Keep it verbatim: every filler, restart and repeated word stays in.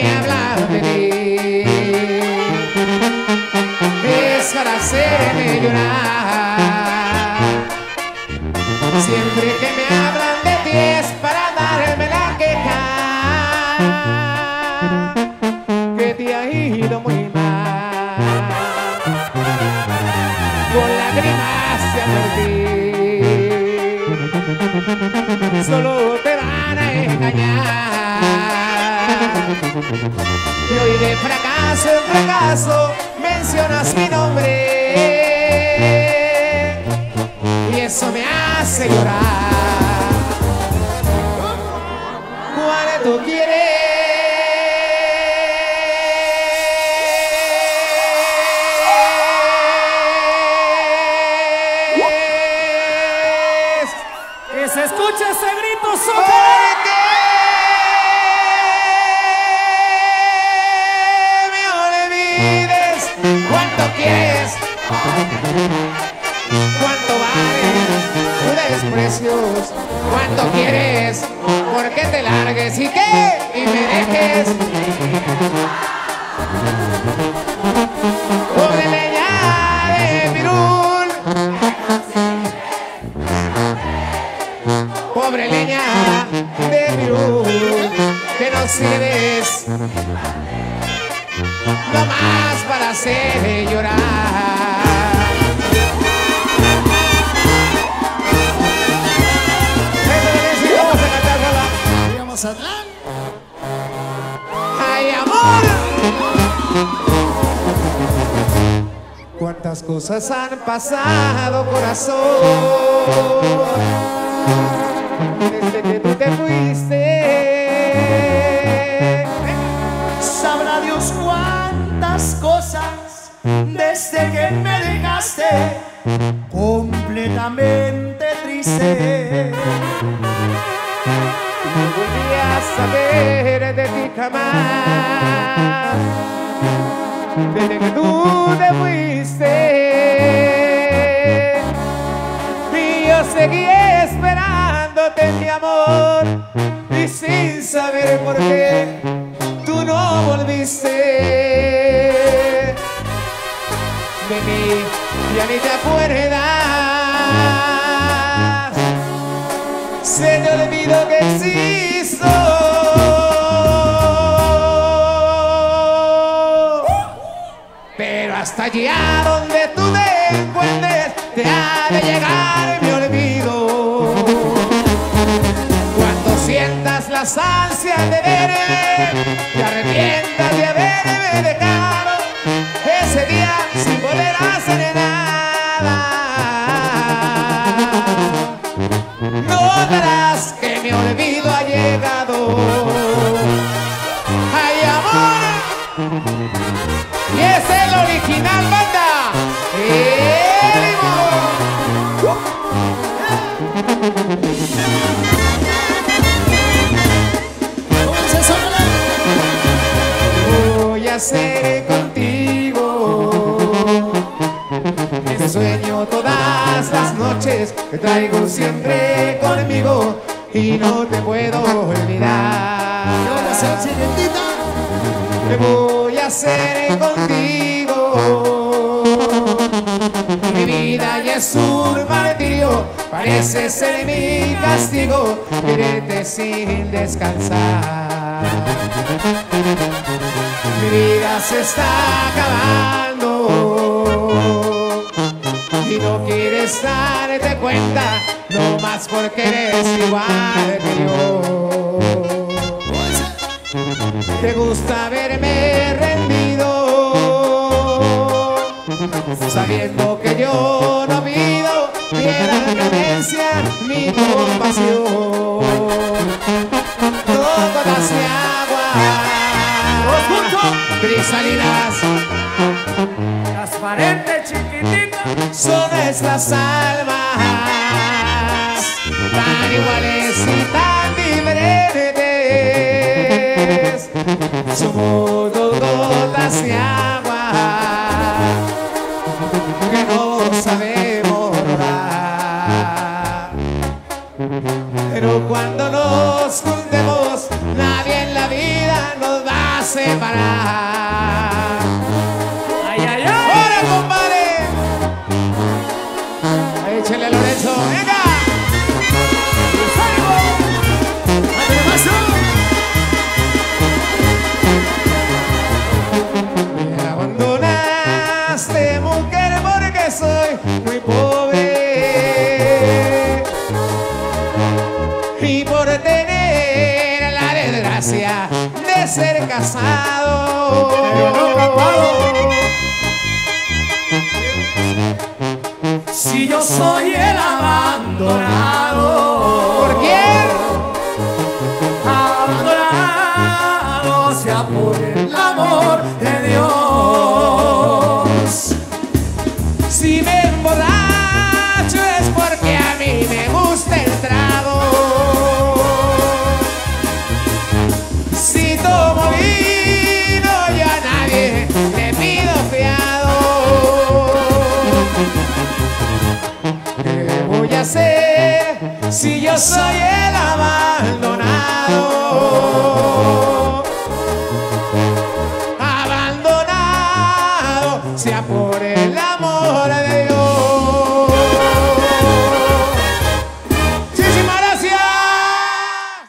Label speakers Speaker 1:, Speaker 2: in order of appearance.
Speaker 1: me hablan de ti es para hacerme llorar. Siempre que me hablan de ti es para darme la queja que te ha ido muy mal. Con lágrimas te advertí, solo te van a engañar. Y hoy de fracaso en fracaso mencionas mi nombre y eso me hace llorar. ¿Cuánto quieres?
Speaker 2: Que se escuche ese grito,
Speaker 1: ¿Por
Speaker 2: Zócalo.
Speaker 1: qué me olvides? ¿Cuánto quieres? ¿Cuánto valen tus desprecios? ¿Cuánto quieres? ¿Por qué te largues y qué? Y me dejes. Pobre leña de pirul, pobre leña de pirul, que no sirves nomás para hacer llorar.
Speaker 2: Mazatlán.
Speaker 1: ¡Ay, amor! Cuántas cosas han pasado, corazón, desde que tú te fuiste.
Speaker 2: Sabrá Dios cuántas cosas desde que me dejaste completamente triste.
Speaker 1: No volví a saber de ti jamás, desde que tú te fuiste. Y yo seguí esperándote, mi amor, y sin saber por qué tú no volviste. De mí ya ni te acuerdas, se te olvidó que existo. Pero hasta allá donde tú te encuentres te ha de llegar mi olvido. Cuando sientas las ansias de verme, te arrepientas de haberme dejado ese día sin poder hacer nada. Notarás que mi olvido ha llegado. ¡Ay, amor! Y es el original, banda. Voy a hacer contigo ese sueño todas las noches que traigo siempre conmigo y no te puedo olvidar. Te voy a hacer contigo. Mi vida ya es un martirio, parece ser mi castigo, quererte sin descansar. Mi vida se está acabando y no quieres darte cuenta, no más porque eres igual que yo. Te gusta verme rendido, sabiendo que yo no pido ni la clemencia ni compasión. Dos gotas de agua cristalinas,
Speaker 2: transparente, chiquitita,
Speaker 1: son nuestras almas, tan iguales y tan diferentes. Somos dos gotas de agua que no sabemos rodar. Pero cuando nos juntemos, nadie en la vida nos va a hacer Échale, Lorenzo, venga. Me abandonaste, mujer, porque soy muy pobre y por tener la desgracia de ser casado.
Speaker 2: Pero no capado. Si yo soy el abandonado,